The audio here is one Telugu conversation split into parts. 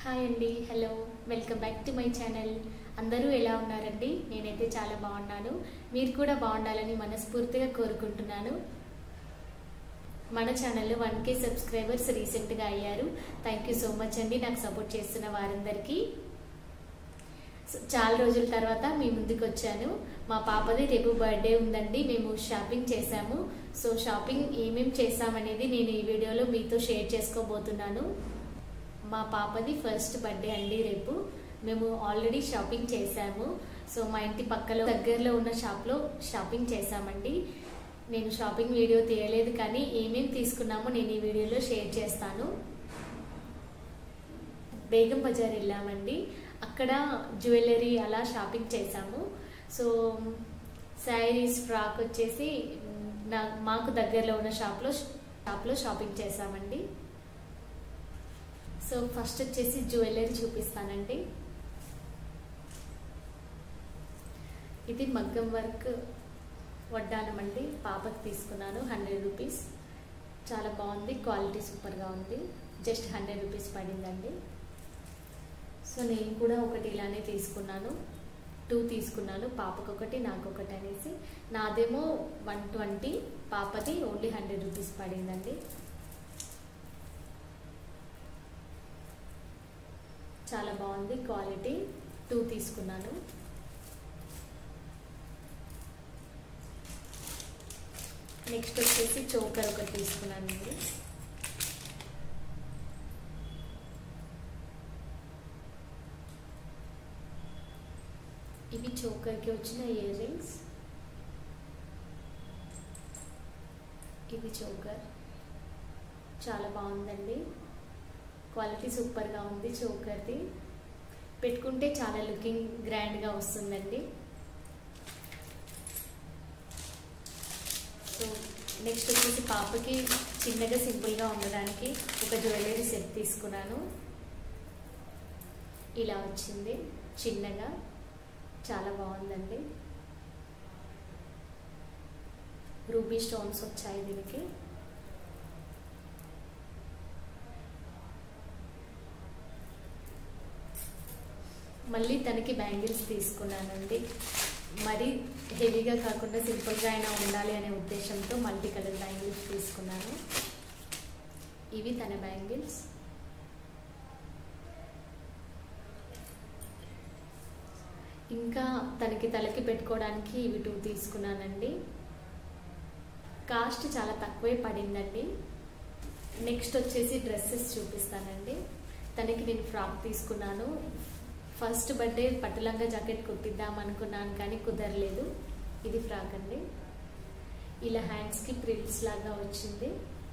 హాయ్ అండి, hello, welcome back to my channel. అందరూ ఎలా ఉన్నారండి? నేనైతే చాలా బాగున్నాను. మీరు కూడా బాగుండాలని మనస్ఫూర్తిగా కోరుకుంటున్నాను. మన ఛానల్లో 1K సబ్స్క్రైబర్స్ రీసెంట్గా అయ్యారు. థ్యాంక్ యూ సో మచ్ అండి నాకు సపోర్ట్ చేస్తున్న వారందరికీ. చాలా రోజుల తర్వాత మీ ముందుకు వచ్చాను. మా పాపది రేపు బర్త్డే ఉందండి. మేము షాపింగ్ చేసాము. సో షాపింగ్ ఏమేమి చేసామనేది నేను ఈ వీడియోలో మీతో షేర్ చేసుకోబోతున్నాను. మా పాపది ఫస్ట్ బర్త్డే అండి రేపు. మేము ఆల్రెడీ షాపింగ్ చేసాము. సో మా ఇంటి పక్కలో దగ్గరలో ఉన్న షాప్లో షాపింగ్ చేసామండి. నేను షాపింగ్ వీడియో తీయలేదు, కానీ ఏమేమి తీసుకున్నామో నేను ఈ వీడియోలో షేర్ చేస్తాను. బేగం బజార్ వెళ్ళామండి. అక్కడ జ్యువెలరీ అలా షాపింగ్ చేసాము. సో శారీస్, ఫ్రాక్ వచ్చేసి మాకు దగ్గరలో ఉన్న షాప్లో షాపింగ్ చేసామండి. సో ఫస్ట్ వచ్చేసి జ్యువెలరీ చూపిస్తానండి. ఇది మగ్గం వర్క్ వడ్డానం అండి. పాపకి తీసుకున్నాను 100 రూపీస్. చాలా బాగుంది, క్వాలిటీ సూపర్గా ఉంది. జస్ట్ 100 రూపీస్ పడిందండి. సో నేను కూడా ఒకటి ఇలానే తీసుకున్నాను. 2 తీసుకున్నాను, పాపకు ఒకటి నాకు ఒకటి అనేసి. నాదేమో 120, పాపది ఓన్లీ 100 రూపీస్ పడిందండి. చాలా బాగుంది క్వాలిటీ. 2 తీసుకున్నాను. నెక్స్ట్ వచ్చేసి చోకర్ ఒకటి తీసుకున్నానండి. ఇవి చోకర్కి వచ్చిన ఇయర్ రింగ్స్. ఇది చోకర్, చాలా బాగుందండి. క్వాలిటీ సూపర్గా ఉంది. చోకర్ది పెట్టుకుంటే చాలా లుకింగ్ గ్రాండ్గా వస్తుందండి. సో నెక్స్ట్ వచ్చేసి పాపకి చిన్నగా సింపుల్గా ఉండడానికి ఒక జ్యువెలరీ సెట్ తీసుకున్నాను. ఇలా వచ్చింది చిన్నగా, చాలా బాగుందండి. రూబీ స్టోన్స్ వచ్చాయి దీనికి. మళ్ళీ తనకి బ్యాంగిల్స్ తీసుకున్నానండి. మరీ హెవీగా కాకుండా సింపుల్గా అయినా ఉండాలి అనే ఉద్దేశంతో మల్టీ కలర్ బ్యాంగిల్స్ తీసుకున్నాను. ఇవి తన బ్యాంగిల్స్. ఇంకా తనకి తలకి పెట్టుకోవడానికి ఇవి 2 తీసుకున్నానండి. కాస్ట్ చాలా తక్కువే పడిందండి. నెక్స్ట్ వచ్చేసి డ్రెస్సెస్ చూపిస్తానండి. తనకి నేను ఫ్రాక్ తీసుకున్నాను. ఫస్ట్ బర్త్డే పట్టులంగా జాకెట్ కుట్టిద్దాం అనుకున్నాను, కానీ కుదరలేదు. ఇది ఫ్రాక్ అండి. ఇలా హ్యాండ్స్కి ప్రిల్స్ లాగా వచ్చింది.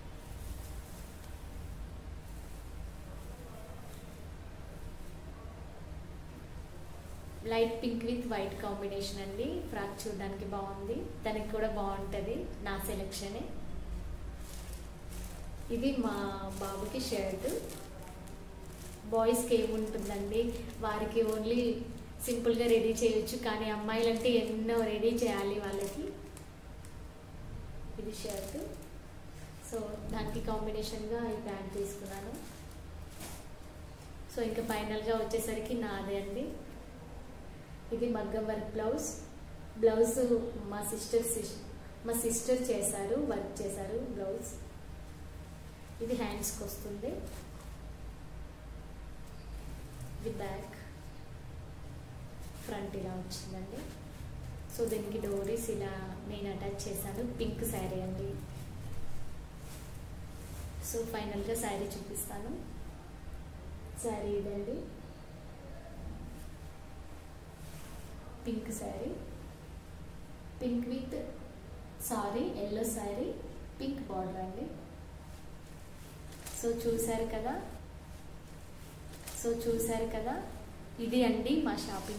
Light pink with white combination అండి. ఫ్రాక్ చూడడానికి బాగుంది, తనకి కూడా బాగుంటుంది. నా సెలెక్షనే. ఇది మా బాబుకి షర్ట్. బాయ్స్కి ఏముంటుందండి, వారికి ఓన్లీ సింపుల్గా రెడీ చేయొచ్చు, కానీ అమ్మాయిలంటే ఎన్నో రెడీ చేయాలి వాళ్ళకి. ఇది షర్ట్. సో దానికి కాంబినేషన్గా ఈ ప్యాంట్ తీసుకున్నాను. సో ఇంకా ఫైనల్గా వచ్చేసరికి నాదే అండి. ఇది మగ్గం వర్క్ బ్లౌజ్. మా సిస్టర్ చేశారు, వర్క్ చేశారు బ్లౌజ్. ఇది హ్యాండ్స్కి వస్తుంది. ఇది బ్యాక్, ఫ్రంట్ ఇలా వచ్చిందండి. సో దీనికి డోరీస్ ఇలా నేను అటాచ్ చేశాను. పింక్ శారీ అండి. సో ఫైనల్గా శారీ చూపిస్తాను. శారీ ఇదండి, pink sari. Pink with yellow sari, pink border అండి. సో చూసారు కదా, ఇది అండి మా షాపింగ్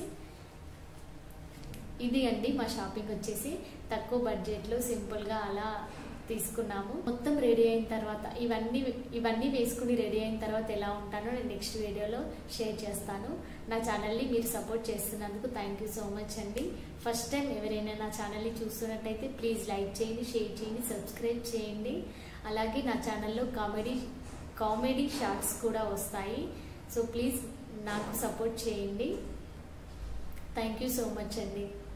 వచ్చేసి. తక్కువ బడ్జెట్లో సింపుల్గా అలా తీసుకున్నాము. మొత్తం రెడీ అయిన తర్వాత ఇవన్నీ వేసుకుని రెడీ అయిన తర్వాత ఎలా ఉంటానో నేను నెక్స్ట్ వీడియోలో షేర్ చేస్తాను. నా ఛానల్ని మీరు సపోర్ట్ చేస్తున్నందుకు థ్యాంక్ యూ సో మచ్ అండి. ఫస్ట్ టైం ఎవరైనా నా ఛానల్ని చూస్తున్నట్టయితే ప్లీజ్ లైక్ చేయండి, షేర్ చేయండి, సబ్స్క్రైబ్ చేయండి. అలాగే నా ఛానల్లో కామెడీ షార్ట్స్ కూడా వస్తాయి. సో ప్లీజ్ నాకు సపోర్ట్ చేయండి. థ్యాంక్ యూ సో మచ్ అండి.